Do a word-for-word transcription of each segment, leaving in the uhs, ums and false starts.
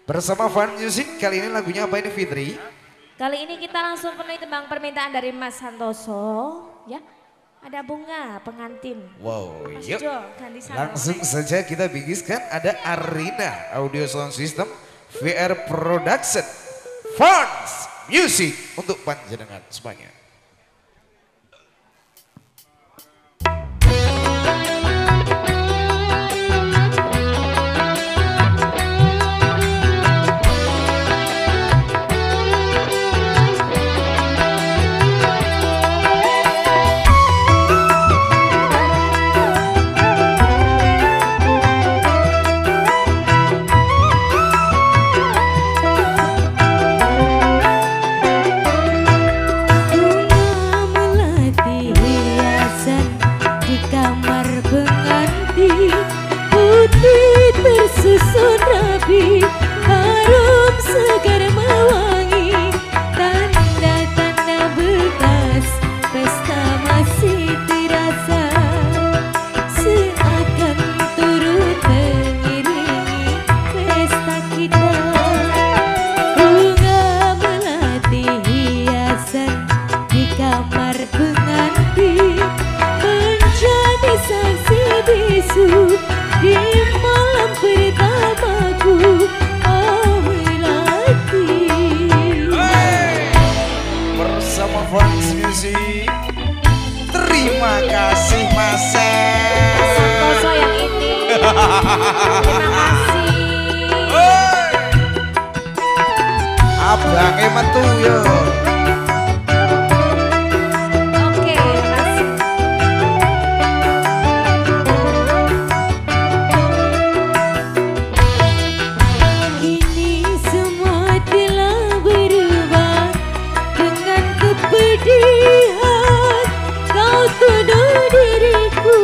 Bersama Fun Music, kali ini lagunya apa ini Fitri? Kali ini kita langsung penuhi tembang permintaan dari Mas Santoso, ya. Ada bunga pengantin. Wow, Mas yuk. Jo, ganti sama. Langsung saja kita bingkiskan ada Arina Audio Sound System V R Production Fun Music untuk panjenengan semuanya. Tersusun rapi, harum segar mewangi, tanda-tanda bekas pesta masih terasa, seakan turut mengiringi pesta kita. Bunga melati hiasan di kamar pengantin, menjadi saksi bisu di malam pertamaku, oh melati. Hey! Bersama Fun Music, terima kasih Mas Santoso yang ini. Terima kasih. Hey! Abangnya metu yo. Oke, makasih. Kini semua telah berubah dengan kepedihan. Kau tuduh diriku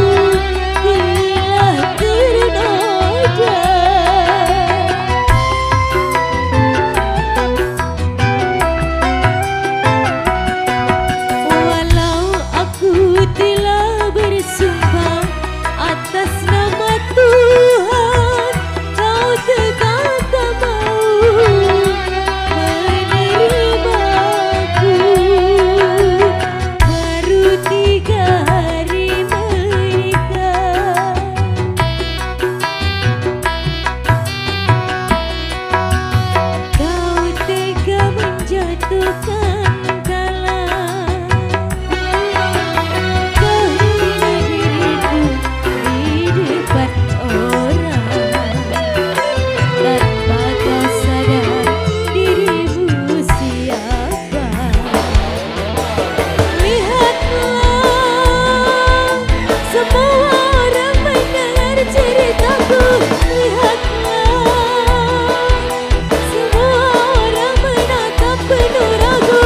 telah ternoda. Walau aku telah bersumpah atas nama Tuhan, kau tetap tak mau menerimaku. Baru tiga hari menikah, kau tega menjatuhkan kalah. Kau hina diriku di depan orang, tanpa kau sadar dirimu siapa. Lihatlah, semua orang mendengar ceritaku. Lihatlah, semua orang menatap penuh ragu.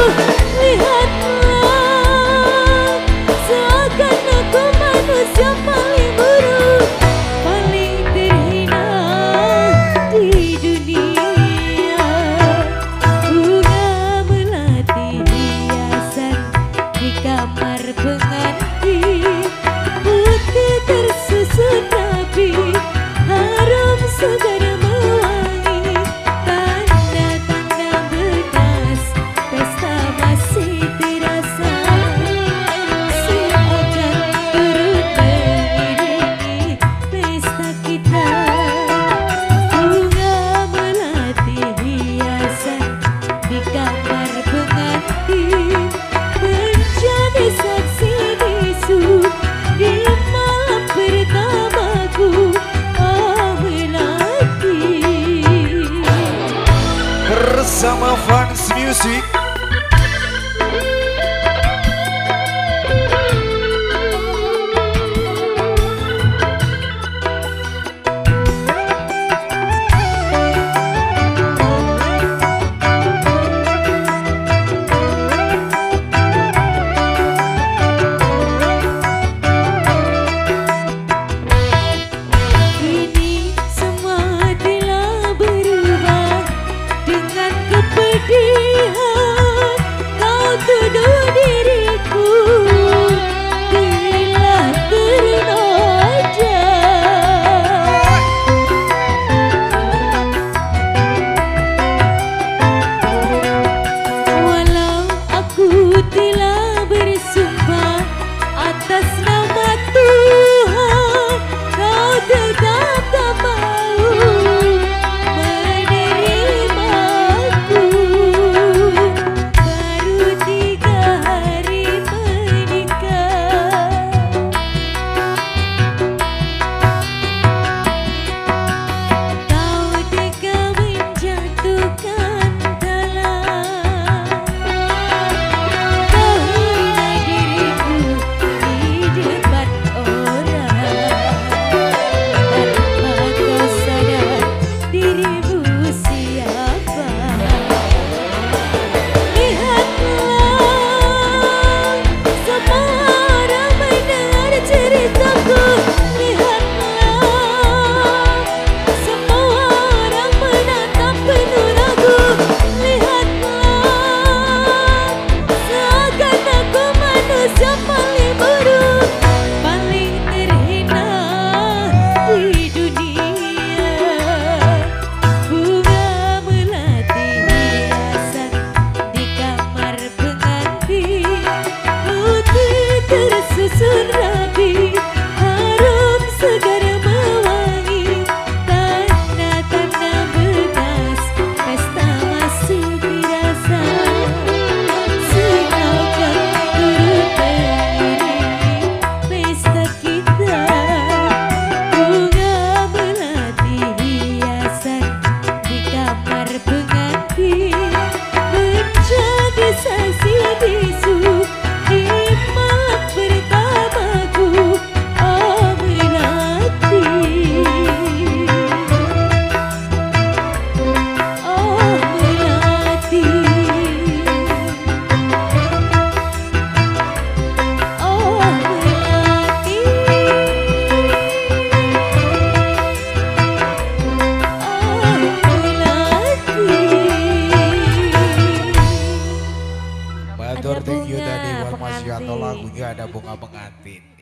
Lihatlah, seakan aku manusia paling buruk, paling terhina di dunia. Bunga melati hiasan di kamar pengantin, putih tersusun rapi, harum segar mewangi, tanda-tanda bekas pesta masih terasa, seakan turut mengiringi pesta kita. Bunga melati hiasan di kamar pengantin, menjadi saksi bisu di malam pertamaku, oh melati. Bersama Fun Music, Kini semua telah berubah dengan kepedihan. Matur thank you bunga tadi buat Mas Yanto pengantin. lagunya ada bunga pengantin.